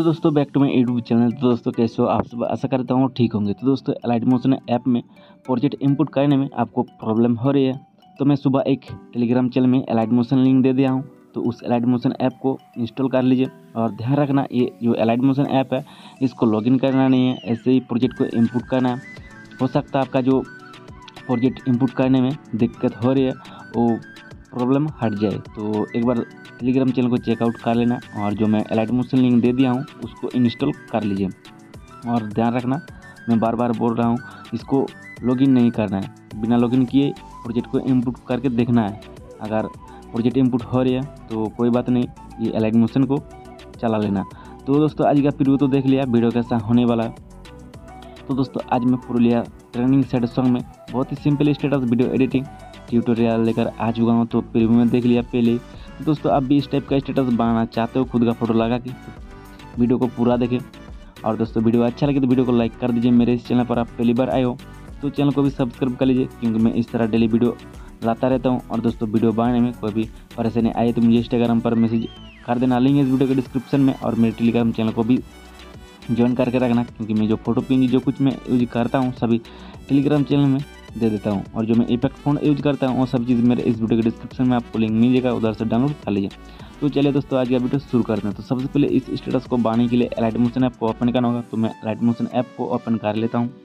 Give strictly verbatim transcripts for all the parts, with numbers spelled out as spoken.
Hello दोस्तों, back to my YouTube channel. तो दोस्तों कैसे हो आप सब? आशा करता हूँ ठीक होंगे। तो दोस्तों एलाइट मोशन ऐप में प्रोजेक्ट इनपुट करने में आपको प्रॉब्लम हो रही है, तो मैं सुबह एक टेलीग्राम चैनल में एलाइट मोशन लिंक दे दिया हूँ। तो उस एलाइट मोशन ऐप को इंस्टॉल कर लीजिए और ध्यान रखना, ये जो एलाइट मोशन ऐप है इसको लॉगिन करना नहीं है, ऐसे ही प्रोजेक्ट को इनपुट करना है। हो सकता है आपका जो प्रोजेक्ट इनपुट करने में दिक्कत हो रही है वो प्रॉब्लम हट जाए। तो एक बार टेलीग्राम चैनल को चेकआउट कर लेना और जो मैं एलाइट मोशन लिंक दे दिया हूँ उसको इंस्टॉल कर लीजिए। और ध्यान रखना, मैं बार बार बोल रहा हूँ, इसको लॉगिन नहीं करना है, बिना लॉगिन किए प्रोजेक्ट को इनपुट करके देखना है। अगर प्रोजेक्ट इनपुट हो रही है तो कोई बात नहीं, ये एलाइट मोशन को चला लेना। तो दोस्तों आज का प्रीव्यू तो देख लिया, वीडियो कैसा होने वाला है। तो दोस्तों आज मैं पुरुलिया ट्रेनिंग सेट सॉन्ग में बहुत ही simple status video editing tutorial लेकर आ चुका हूँ। तो प्रीव्यू में देख लिया पहले ही। तो दोस्तों आप भी इस टाइप का स्टेटस बनाना चाहते हो खुद का फोटो लगा के, तो वीडियो को पूरा देखें। और दोस्तों वीडियो अच्छा लगे तो वीडियो को लाइक कर दीजिए। मेरे इस चैनल पर आप पहली बार आए हो तो चैनल को भी सब्सक्राइब कर लीजिए, क्योंकि मैं इस तरह डेली वीडियो लाता रहता हूँ। और दोस्तों वीडियो बनाने में कोई भी परेशानी आए तो मुझे इंस्टाग्राम पर मैसेज कर देना, लिंक इस वीडियो के डिस्क्रिप्शन में। और मेरे टेलीग्राम चैनल को भी ज्वाइन करके रखना, क्योंकि मैं जो फोटो पिंग जो कुछ मैं यूज करता हूँ सभी टेलीग्राम चैनल में दे देता हूँ। और जो मैं इफेक्ट फ़ॉन्ट यूज करता हूँ वो सब चीज़ मेरे इस वीडियो के डिस्क्रिप्शन में आपको लिंक मिल जाएगा, उधर से डाउनलोड कर लीजिए। तो चलिए दोस्तों आज का वीडियो शुरू करते हैं। तो सबसे पहले इस स्टेटस को बनाने के लिए एलाइट मोशन ऐप को ओपन करना होगा। तो मैं एलाइट मोशन ऐप को ओपन कर लेता हूँ।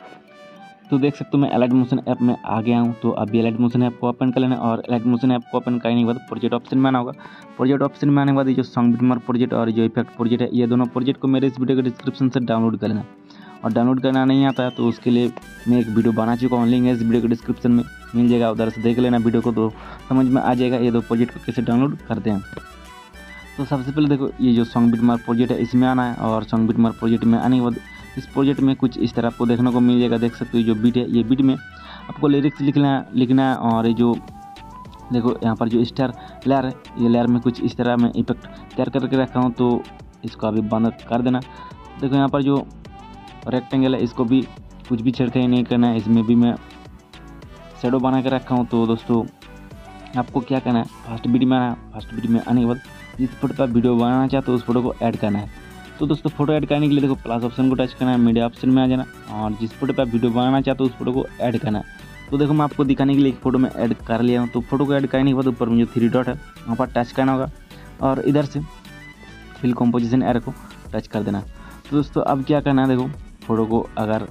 तो देख सकते हो मैं एलाइट मोशन ऐप में आ गया हूँ। तो अभी एलाइट मोशन ऐप को ओपन कर लेना और एलाइट मोशन ऐप को ओपन करने के बाद प्रोजेक्ट ऑप्शन में आना होगा। प्रोजेक्ट ऑप्शन में आने के बाद ये जो सॉन्ग बीटमार प्रोजेक्ट और जो इफेक्ट प्रोजेक्ट है, ये दोनों प्रोजेक्ट को मेरे इस वीडियो के डिस्क्रिप्शन से डाउनलोड कर लेना। और डाउनलोड करना नहीं आता है तो उसके लिए मैं एक वीडियो बना चुका हूँ, लिंक है इस वीडियो के डिस्क्रिप्शन में मिल जाएगा, उधर से देख लेना वीडियो को, तो समझ में आ जाएगा ये दो प्रोजेक्ट को कैसे डाउनलोड करते हैं। तो सबसे पहले देखो ये जो सॉन्ग बीटमार प्रोजेक्ट है इसमें आना है। और सॉन्ग बीटमार प्रोजेक्ट में आने के बाद इस प्रोजेक्ट में कुछ इस तरह आपको देखने को मिल जाएगा। देख सकते हो जो बीट है, ये बीट में आपको लिरिक्स लिखना है लिखना है और ये जो देखो यहाँ पर जो स्टार लेयर है, ये लेयर में कुछ इस तरह मैं इफेक्ट तैयार करके रखा हूँ, तो इसको अभी बंद कर देना। देखो यहाँ पर जो रेक्टेंगल है इसको भी कुछ भी छेड़खानी नहीं करना है, इसमें भी मैं शेडो बना के रखा हूँ। तो दोस्तों आपको क्या करना है, फर्स्ट बीट में आना है। फर्स्ट बीट में आने के बाद जिस फोटो पर वीडियो बनाना चाहते हो उस फोटो को ऐड करना है। तो दोस्तों फोटो ऐड करने के लिए देखो प्लस ऑप्शन को टच करना है, मीडिया ऑप्शन में आ जाना और जिस फोटो पर वीडियो बनाना चाहते हो उस फोटो को ऐड करना है। तो देखो मैं आपको दिखाने के लिए एक फोटो में ऐड कर लिया हूँ। तो फोटो को ऐड करने के बाद ऊपर में जो थ्री डॉट है वहाँ पर टच करना होगा और इधर से फिल कॉम्पोजिशन एरो को टच कर देना। तो दोस्तों अब क्या करना है, देखो फोटो को अगर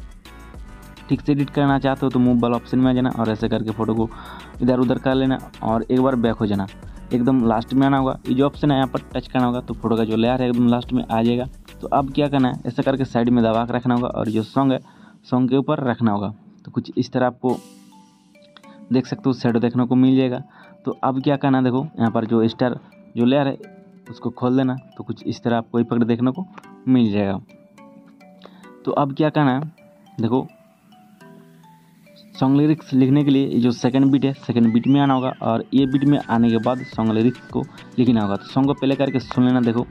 ठीक से एडिट करना चाहते हो तो मूव वाला ऑप्शन में आ जाना और ऐसे करके फ़ोटो को इधर उधर कर लेना और एक बार बैक हो जाना, एकदम लास्ट में आना होगा। ये जो ऑप्शन है यहाँ पर टच करना होगा तो फोटो का जो लेयर है एकदम लास्ट में आ जाएगा। तो अब क्या करना है, ऐसे करके साइड में दबा के रखना होगा और जो सॉन्ग है सॉन्ग के ऊपर रखना होगा। तो कुछ इस तरह आपको देख सकते हो शेडो देखने को मिल जाएगा। तो अब क्या करना है, देखो यहाँ पर जो स्टार जो लेयर है उसको खोल देना, तो कुछ इस तरह आपको इफेक्ट देखने को मिल जाएगा। तो अब क्या करना है, देखो सॉन्ग लिरिक्स लिखने के लिए जो सेकंड बीट है सेकंड बीट में आना होगा और ये बीट में आने के बाद सॉन्ग लिरिक्स को लिखना होगा। तो सॉन्ग को पहले करके सुन लेना। देखो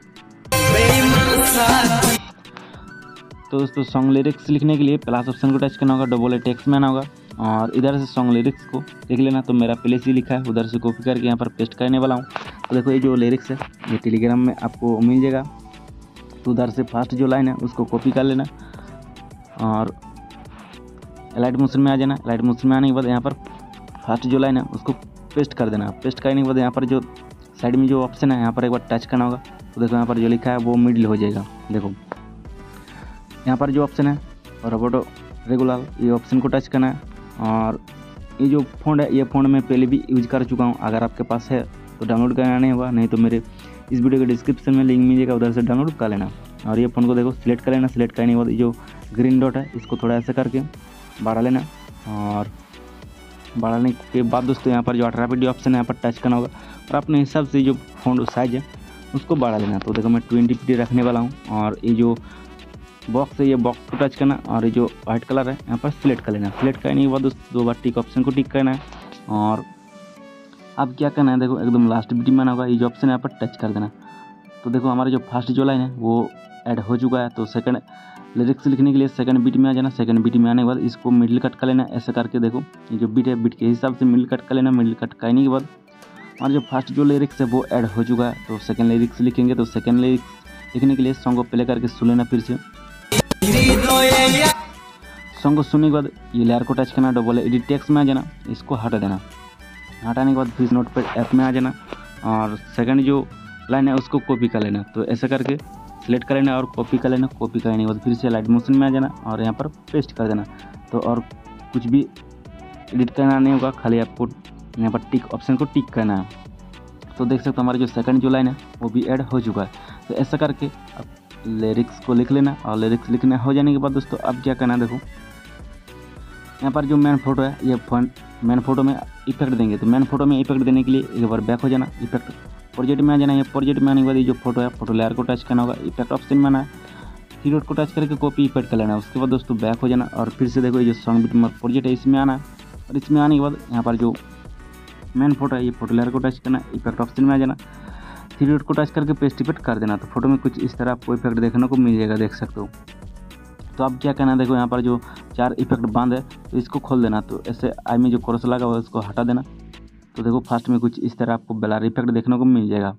तो दोस्तों सॉन्ग लिरिक्स लिखने के लिए प्लस ऑप्शन को टच करना होगा, डबल टेक्स्ट में आना होगा और इधर से सॉन्ग लिरिक्स को लिख लेना। तो मेरा पहले से लिखा है, उधर से कॉपी करके यहाँ पर पेस्ट करने वाला हूँ। तो देखो ये जो लिरिक्स है ये टेलीग्राम में आपको मिल जाएगा। तो उधर से फर्स्ट जो लाइन है उसको कॉपी कर लेना और एलाइट मोशन में आ जाना। एलाइट मोशन में आने के बाद यहाँ पर फर्स्ट जो लाइन है उसको पेस्ट कर देना। पेस्ट करने के बाद यहाँ पर जो साइड में जो ऑप्शन है यहाँ पर एक बार टच करना होगा। तो देखो यहाँ पर जो लिखा है वो मिडिल हो जाएगा। देखो यहाँ पर जो ऑप्शन है रोबोटो रेगुलर, ये ऑप्शन को टच करना है और ये जो फ़ॉन्ट है ये फ़ॉन्ट मैं पहले भी यूज कर चुका हूँ। अगर आपके पास है तो डाउनलोड करना नहीं होगा, नहीं तो मेरे इस वीडियो के डिस्क्रिप्शन में लिंक मिल जाएगा, उधर से डाउनलोड कर लेना। और ये फ़ॉन्ट को देखो सिलेक्ट कर लेना। सिलेक्ट करने के बाद जो ग्रीन डॉट है इसको थोड़ा ऐसा करके बढ़ा लेना और बढ़ाने के बाद दोस्तों यहाँ पर जो अठारह पीडी ऑप्शन है यहाँ पर टच करना होगा और अपने हिसाब से जो फ़ॉन्ट साइज है उसको बढ़ा लेना। तो देखो मैं ट्वेंटी पीडी रखने वाला हूँ और ये जो बॉक्स है ये बॉक्स को टच करना और ये जो वाइट कलर है यहाँ पर सिलेक्ट कर लेना। सिलेक्ट करने के बाद दोस्तों दो बार टिक ऑप्शन को टिक करना है और अब क्या करना है, देखो एकदम लास्ट बीट में आना होगा, ये जो ऑप्शन है यहाँ पर टच कर देना। तो देखो हमारा जो फर्स्ट जो लाइन है वो ऐड हो चुका है। तो सेकंड लिरिक्स लिखने के लिए सेकंड बीट में आ जाना। सेकंड बीट में आने के बाद इसको मिडिल कट कर लेना। ऐसे करके देखो ये जो बीट है बीट के हिसाब से मिडिल कट कर लेना। मिडिल कट करने के बाद हमारा जो फर्स्ट जो लिरिक्स है वो ऐड हो चुका है। तो सेकंड लिरिक्स लिखेंगे तो सेकंड लिरिक्स देखने के लिए सॉन्ग को प्ले करके सुन लेना फिर से। सॉन्ग को सुनने के बाद ये लेयर को टच करना, डबल एडिट टेक्स्ट में आ जाना, इसको हटा देना। हटाने के बाद फिर नोटपैड ऐप में आ जाना और सेकंड जो लाइन है उसको कॉपी कर लेना। तो ऐसा करके सिलेक्ट कर लेना और कॉपी कर लेना। कॉपी करने के बाद फिर से एलाइट मोशन में आ जाना और यहाँ पर पेस्ट कर देना। तो और कुछ भी एडिट करना नहीं होगा, खाली आपको यहाँ पर टिक ऑप्शन को टिक करना है। तो देख सकते हो हमारा जो सेकंड जो लाइन है वो भी ऐड हो चुका है। तो ऐसा करके अब लिरिक्स को लिख लेना और लिरिक्स लिखने हो जाने के बाद दोस्तों अब क्या करना है, देखो यहाँ पर जो मेन फोटो है ये फन मेन फोटो में इफेक्ट देंगे। तो मेन फोटो में इफेक्ट देने के लिए एक बार बैक हो जाना, इफेक्ट प्रोजेक्ट में आ जाना। ये प्रोजेक्ट में आने के बाद ये जो फोटो है फोटो लेयर को टच करना होगा, इफेक्ट ऑप्शन में आना है, थ्री डॉट को टच करके कॉपी इफेक्ट कर लेना है। उसके बाद दोस्तों बैक हो जाना और फिर से देखो ये जो सॉन्ग बिटमार्क प्रोजेक्ट है इसमें आना है और इसमें आने के बाद यहाँ पर जो मेन फोटो है ये फोटो लेयर को टच करना, इफेक्ट ऑप्शन में आ जाना, थ्री डॉट को टच करके पेस्ट इफेक्ट कर देना। तो फोटो में कुछ इस तरह आपको इफेक्ट देखने को मिल जाएगा, देख सकते हो। तो अब क्या करना है, देखो यहाँ पर जो चार इफेक्ट बंद है तो इसको खोल देना। तो ऐसे आई में जो कोरस लगा हुआ है उसको हटा देना। तो देखो फर्स्ट में कुछ इस तरह आपको ब्लर इफेक्ट देखने को मिल जाएगा।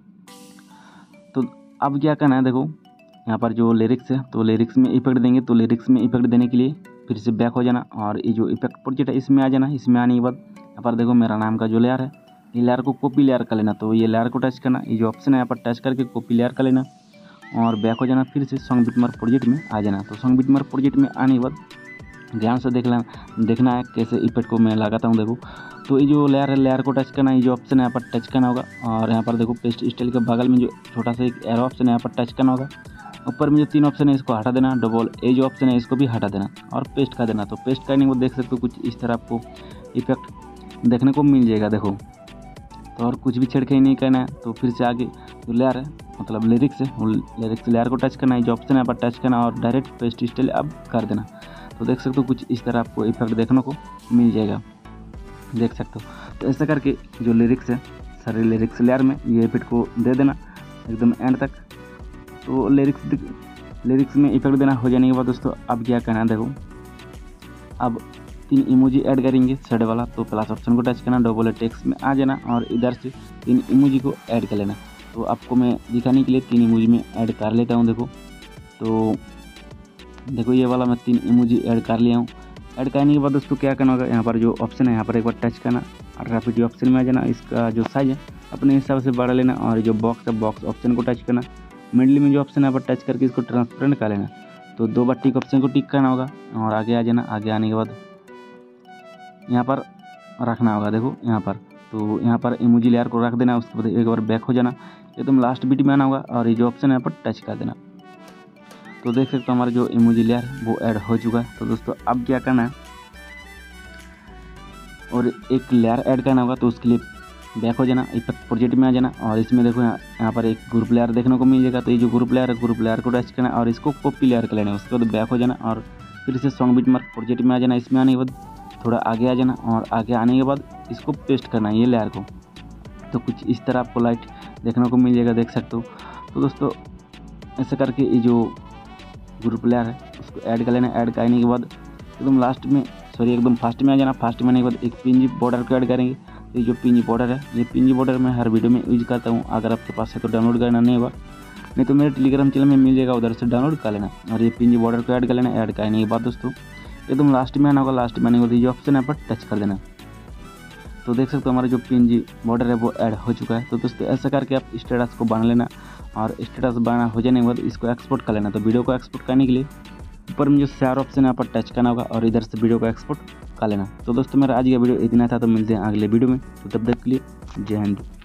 तो अब क्या करना है, देखो यहाँ पर जो लिरिक्स है तो लिरिक्स में इफेक्ट देंगे। तो लिरिक्स में इफेक्ट देने के लिए फिर से बैक हो जाना और ये जो इफेक्ट प्रोजेक्ट है इसमें आ जाना। इसमें आने के बाद यहाँ पर देखो मेरा नाम का जो लेयर है ये लेयर को कॉपी लेयर कर लेना। तो ये लेयर को टच करना, ये जो ऑप्शन है यहाँ पर टच करके कॉपी लेयर कर लेना और बैक हो जाना, फिर से सॉन्ग बिटमार्क प्रोजेक्ट में आ जाना। तो सॉन्ग बिटमार्क प्रोजेक्ट में आने के बाद ध्यान से देख लेना देखना है कैसे इफेक्ट को मैं लगाता हूँ। देखो तो ये जो लेयर है लेयर को टच करना, ये जो ऑप्शन है यहाँ पर टच करना होगा और यहाँ पर देखो पेस्ट स्टाइल के बगल में जो छोटा सा एक एरो ऑप्शन है यहाँ पर टच करना होगा। ऊपर में जो तीन ऑप्शन है इसको हटा देना, डबल ए जो ऑप्शन है इसको भी हटा देना और पेस्ट कर देना। तो पेस्ट करने के बाद देख सकते हो कुछ इस तरह आपको इफेक्ट देखने को मिल जाएगा, देखो। तो और कुछ भी छेड़खानी नहीं करना है। तो फिर से आगे जो लेयर है मतलब लिरिक्स है लिरिक्स लेयर को टच करना है, जो ऑप्शन है पर टच करना और डायरेक्ट पेस्ट स्टाइल अब कर देना। तो देख सकते हो कुछ इस तरह आपको इफेक्ट देखने को मिल जाएगा, देख सकते हो। तो ऐसा करके जो लिरिक्स है सारे लिरिक्स लेयर में ये इफेक्ट को दे देना एकदम एंड तक। तो लिरिक्स लिरिक्स में इफेक्ट देना हो जाने के बाद दोस्तों अब क्या करना है, देखो अब तीन इमोजी ऐड करेंगे शेड वाला। तो प्लस ऑप्शन को टच करना, डबल टेक्स्ट में आ जाना और इधर से तीन इमोजी को ऐड कर लेना। तो आपको मैं दिखाने के लिए तीन इमोजी में ऐड कर लेता हूँ, देखो। तो देखो ये वाला मैं तीन इमोजी ऐड कर लिया हूँ। ऐड करने के बाद दोस्तों क्या करना होगा, यहाँ पर जो ऑप्शन है यहाँ पर एक बार टच करना और ग्राफिटी ऑप्शन में आ जाना। इसका जो साइज है अपने हिसाब से बढ़ा लेना और जो बॉक्स है बॉक्स ऑप्शन को टच करना, मिडल में जो ऑप्शन है यहाँ पर टच करके इसको ट्रांसपेरेंट कर लेना। तो दो बार टिक ऑप्शन को टिक करना होगा और आगे आ जाना। आगे आने के बाद यहाँ पर रखना होगा, देखो यहाँ पर। तो यहाँ पर इमोजी लेयर को रख देना, उसके बाद एक बार बैक हो जाना, एकदम लास्ट बीट में आना होगा और ये जो ऑप्शन है यहाँ पर टच कर देना। तो देख सकते हो हमारा जो इमोजी लेयर है वो ऐड हो चुका है। तो दोस्तों अब क्या करना है और एक लेयर ऐड करना होगा। तो उसके लिए बैक हो जाना, इफेक्ट प्रोजेक्ट में आ जाना और इसमें देखो यहाँ यहाँ पर एक ग्रुप लेयर देखने को मिल जाएगा। तो ये जो ग्रुप लेयर है ग्रुप लेयर को टच करना और इसको कॉपी लेयर कर लेना। उसके बाद बैक हो जाना और फिर से सॉन्ग बिटमार्क प्रोजेक्ट में आ जाना। इसमें आने के बाद थोड़ा आगे आ जाना और आगे आने के बाद इसको पेस्ट करना है ये लेयर को। तो कुछ इस तरह आपको लाइट देखने को मिल जाएगा, देख सकते हो। तो दोस्तों ऐसे करके ये जो ग्रुप लेयर है उसको ऐड कर लेना। ऐड करने के बाद एकदम लास्ट में सॉरी एकदम फास्ट में आ जाना। फास्ट में आने के बाद एक पिंजी बॉर्डर को ऐड करेंगे। तो ये जो पिंजी बॉर्डर है ये पिंजी बॉर्डर मैं हर वीडियो में यूज करता हूँ। अगर आपके पास है तो डाउनलोड करना नहीं होगा, नहीं तो मेरे टेलीग्राम चैनल में मिल जाएगा, उधर से डाउनलोड कर लेना। और ये पिंजी बॉर्डर को ऐड कर लेना। ऐड करने के बाद दोस्तों एकदम लास्ट में आना होगा। लास्ट में आने के बाद ये ऑप्शन है पर टच कर देना। तो देख सकते हो हमारा जो पिंजी बॉर्डर है वो ऐड हो चुका है। तो दोस्तों ऐसा करके आप स्टेटस को बना लेना और स्टेटस बना हो जाने के बाद इसको एक्सपोर्ट कर लेना। तो वीडियो को एक्सपोर्ट करने के लिए ऊपर में जो शेयर ऑप्शन है यहाँ पर टच करना होगा और इधर से वीडियो को एक्सपोर्ट कर लेना। तो दोस्तों मेरा आज का वीडियो इतना था। तो मिलते हैं अगले वीडियो में, तो तब तक के लिए जय हिंद।